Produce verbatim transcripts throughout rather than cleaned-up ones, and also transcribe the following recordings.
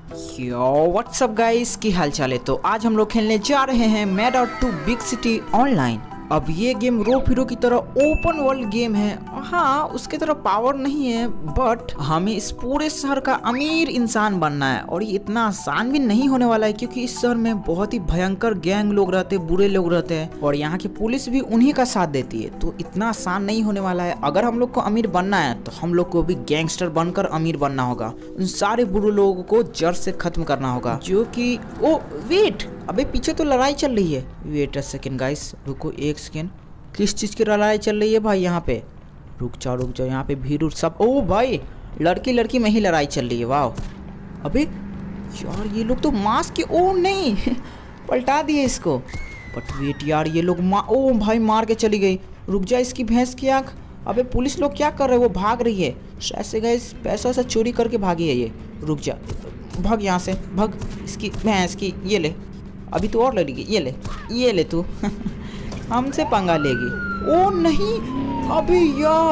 यो WhatsApp guys, की हाल चाल है। तो आज हम लोग खेलने जा रहे हैं mad out to big city online. अब ये गेम रो हीरो की तरह ओपन वर्ल्ड गेम है। हाँ, उसके तरह पावर नहीं है, बट हमें इस पूरे शहर का अमीर इंसान बनना है। और ये इतना आसान भी नहीं होने वाला है, क्योंकि इस शहर में बहुत ही भयंकर गैंग लोग रहते हैं, बुरे लोग रहते हैं, और यहाँ की पुलिस भी उन्हीं का साथ देती है। तो इतना आसान नहीं होने वाला है। अगर हम लोग को अमीर बनना है तो हम लोग को भी गैंगस्टर बनकर अमीर बनना होगा। उन सारे बुरे लोगों को जड़ से खत्म करना होगा। जो कि ओ वेट, अबे पीछे तो लड़ाई चल रही है। वेट अ सेकेंड गाइस, रुको एक सेकेंड। किस चीज़ की लड़ाई चल रही है भाई यहाँ पे? रुक जाओ रुक जाओ, यहाँ पे भीड़ उड़ सब। ओ भाई, लड़की लड़की में ही लड़ाई चल रही है। वाह, अबे यार ये लोग तो मास्क के, ओ नहीं पलटा दिए इसको। बट वेट यार, ये लोग मा ओ भाई मार के चली गई। रुक जा, इसकी भैंस की आँख। अबे पुलिस लोग क्या कर रहे हैं? वो भाग रही है शायद से गाइस, पैसा वैसा चोरी करके भागी है ये। रुक जा, भाग यहाँ से, भाग। इसकी भैंस की, ये ले, अभी तो और लड़ेगी। ये ले, ये ले तू हमसे पंगा लेगी। ओ नहीं, अबे यार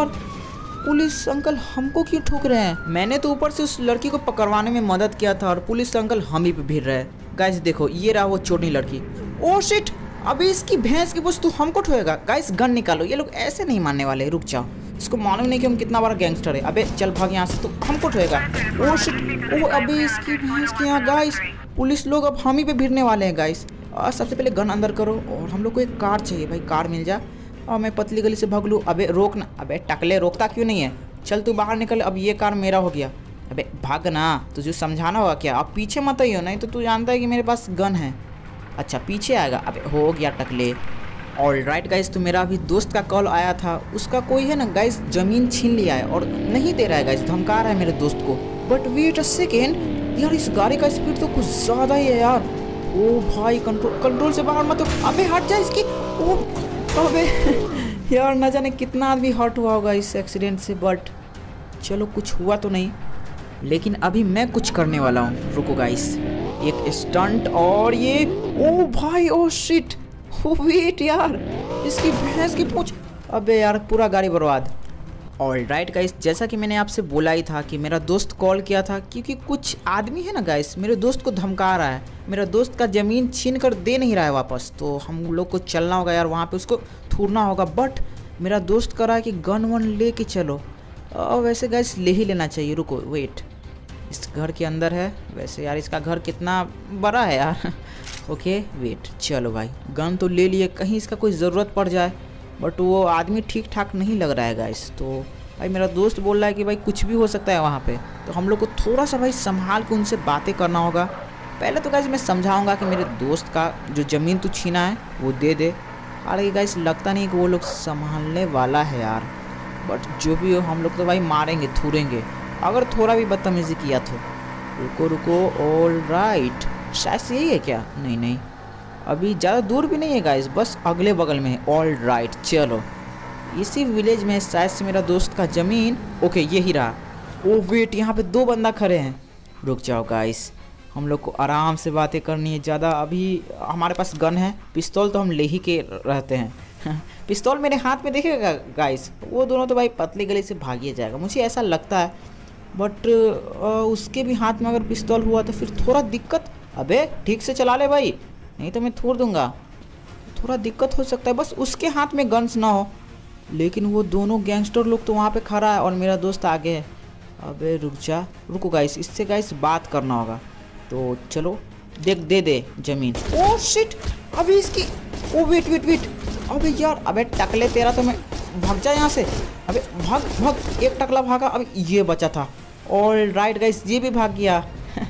पुलिस अंकल हमको क्यों ठोक रहे हैं? मैंने तो ऊपर से उस लड़की को पकड़वाने में मदद किया था, और पुलिस अंकल हम ही पे भिड़ रहे हैं। गाइस देखो, ये रहा वो छोटी लड़की। ओ शिट, अभी इसकी भैंस की पूछ तू हमको ठोएगा? गाइस गन निकालो, ये लोग ऐसे नहीं मानने वाले। रुक जाओ, इसको मालूम नहीं कि हम कितना बड़ा गैंगस्टर है। अबे चल भाग यहाँ से, तू हमको ठोएगा। ओ शिट, ओ अबे इसकी भैंस की यहाँ। गाइस पुलिस लोग अब हम ही पे भिड़ने वाले हैं गाइस। और सबसे पहले गन अंदर करो, और हम लोग को एक कार चाहिए भाई। कार मिल जा, और मैं पतली गली से भाग लूँ। अबे रोक ना, अबे टकले रोकता क्यों नहीं है? चल तू बाहर निकल, अब ये कार मेरा हो गया। अबे भाग ना, तुझे समझाना होगा क्या? अब पीछे मत आइयो, नहीं तो तू जानता है कि मेरे पास गन है। अच्छा पीछे आएगा, अबे हो गया टकले। ऑल राइट गाइस, तो मेरा अभी दोस्त का कॉल आया था। उसका कोई है ना गाइस, ज़मीन छीन लिया है और नहीं दे रहा है गाइस, धमका रहा है मेरे दोस्त को। बट वेट अ सेकेंड यार, इस गाड़ी का स्पीड तो कुछ ज़्यादा ही है यार। ओ भाई, कंट्रोल कंट्रोल से बाहर मत। अबे हट जा इसकी। ओ अबे यार, न जाने कितना आदमी हर्ट हुआ होगा इस एक्सीडेंट से। बट चलो, कुछ हुआ तो नहीं। लेकिन अभी मैं कुछ करने वाला हूँ। रुको गाइस, एक स्टंट, और ये ओ भाई, ओ शिट, ओ वेट यार, इसकी भैंस की पूंछ। अबे यार पूरा गाड़ी बर्बाद। ऑल राइट गाइस, जैसा कि मैंने आपसे बोला ही था कि मेरा दोस्त कॉल किया था, क्योंकि कुछ आदमी है ना गाइस, मेरे दोस्त को धमका रहा है। मेरा दोस्त का ज़मीन छीन कर दे नहीं रहा है वापस। तो हम लोग को चलना होगा यार, वहाँ पे उसको थूरना होगा। बट मेरा दोस्त कह रहा है कि गन वन ले के चलो। और वैसे गाइस ले ही लेना चाहिए। रुको वेट, इस घर के अंदर है। वैसे यार इसका घर कितना बड़ा है यार ओके वेट, चलो भाई गन तो ले लिए, कहीं इसका कोई ज़रूरत पड़ जाए। बट वो आदमी ठीक ठाक नहीं लग रहा है गाइस। तो भाई मेरा दोस्त बोल रहा है कि भाई कुछ भी हो सकता है वहाँ पे। तो हम लोग को थोड़ा सा भाई संभाल के उनसे बातें करना होगा। पहले तो गाइस मैं समझाऊंगा कि मेरे दोस्त का जो ज़मीन तू छीना है वो दे दे। हालांकि गाइस लगता नहीं कि वो लोग संभालने वाला है यार। बट जो भी हो, हम लोग तो भाई मारेंगे थूरेंगे अगर थोड़ा भी बदतमीज़ी किया तो। रुको रुको, ऑल राइट, शायद से यही है क्या? नहीं नहीं, अभी ज़्यादा दूर भी नहीं है गाइस, बस अगले बगल में है। ऑल राइट, चलो इसी विलेज में शायद से मेरा दोस्त का ज़मीन। ओके ये ही रहा। ओ वेट, यहाँ पे दो बंदा खड़े हैं। रुक जाओ गाइस, हम लोग को आराम से बातें करनी है। ज़्यादा अभी हमारे पास गन है, पिस्तौल तो हम ले ही के रहते हैं पिस्तौल मेरे हाथ में देखेगा गाइस, वो दोनों तो भाई पतली गली से भागिए जाएगा, मुझे ऐसा लगता है। बट उसके भी हाथ में अगर पिस्तौल हुआ तो फिर थोड़ा दिक्कत। अबे ठीक से चला ले भाई, नहीं तो मैं थोड़ दूंगा। थोड़ा दिक्कत हो सकता है, बस उसके हाथ में गन्स ना हो। लेकिन वो दोनों गैंगस्टर लोग तो वहाँ पे खड़ा है और मेरा दोस्त आगे है। अबे रुक जा, रुको गाइस, इससे गाइस बात करना होगा। तो चलो देख, दे दे ज़मीन। ओ शिट, अभी इसकी, ओ वेट वेट वेट, अबे यार, अबे टकले तेरा तो, मैं भाग जा यहाँ से। अबे भाग भाग, एक टकला भागा, अब ये बचा था। ऑल राइट गाइस, ये भी भाग गया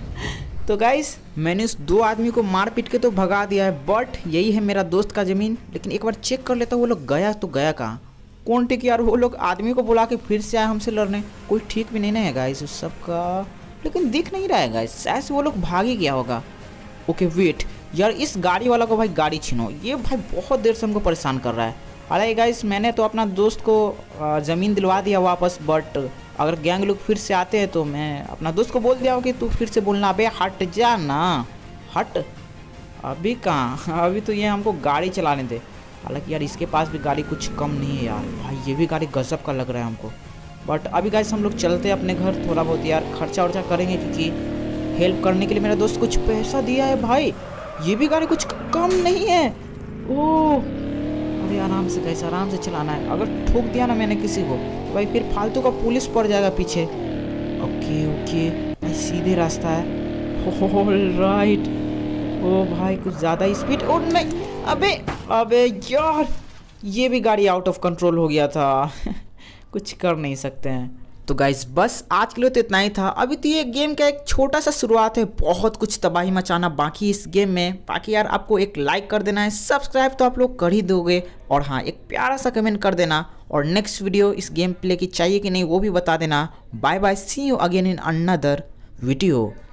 तो गाइस मैंने उस दो आदमी को मार पीट के तो भगा दिया है। बट यही है मेरा दोस्त का ज़मीन। लेकिन एक बार चेक कर लेता हूँ वो लोग गया तो गया कहाँ। कौन ठीक यार, वो लोग आदमी को बुला के फिर से आए हमसे लड़ने। कोई ठीक भी नहीं ना है गाइस उस सब का, लेकिन दिख नहीं रहा है गाइस, शायद से वो लोग भाग ही गया होगा। ओके वेट यार, इस गाड़ी वाला को भाई गाड़ी छीनो, ये भाई बहुत देर से हमको परेशान कर रहा है। हालांकि गाइस मैंने तो अपना दोस्त को ज़मीन दिलवा दिया वापस। बट अगर गैंग लोग फिर से आते हैं तो मैं अपना दोस्त को बोल दिया हो कि तू फिर से बोलना। अबे हट जा ना, हट। अभी कहाँ, अभी तो ये हमको गाड़ी चलाने दे। हालांकि यार इसके पास भी गाड़ी कुछ कम नहीं है यार, भाई ये भी गाड़ी गजब का लग रहा है हमको। बट अभी गाइस हम लोग चलते हैं अपने घर, थोड़ा बहुत यार खर्चा वर्चा करेंगे, क्योंकि हेल्प करने के लिए मेरा दोस्त कुछ पैसा दिया है भाई। ये भी गाड़ी कुछ कम नहीं है। ओह अरे आराम से गाइस, आराम से चलाना है। अगर ठोक दिया ना मैंने किसी को तो भाई फिर फालतू का पुलिस पड़ जाएगा पीछे। ओके ओके भाई सीधे रास्ता है। ऑलराइट। ओ भाई कुछ ज़्यादा ही स्पीड। और नहीं अबे अबे यार ये भी गाड़ी आउट ऑफ कंट्रोल हो गया था। कुछ कर नहीं सकते हैं। तो गाइस बस आज के लिए तो इतना ही था। अभी तो ये गेम का एक छोटा सा शुरुआत है, बहुत कुछ तबाही मचाना बाकी इस गेम में। बाकी यार आपको एक लाइक कर देना है, सब्सक्राइब तो आप लोग कर ही दोगे, और हाँ एक प्यारा सा कमेंट कर देना, और नेक्स्ट वीडियो इस गेम प्ले की चाहिए कि नहीं वो भी बता देना। Bye bye, see you again in another video.